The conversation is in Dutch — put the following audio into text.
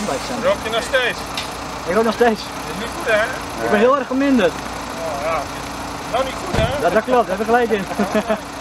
blijft zijn. Rook je nog steeds? Ik rook nog steeds. Dat is niet goed hè? Ik ben heel erg geminderd. Oh ja, nou niet goed hè? Dat klopt, daar heb je gelijk in.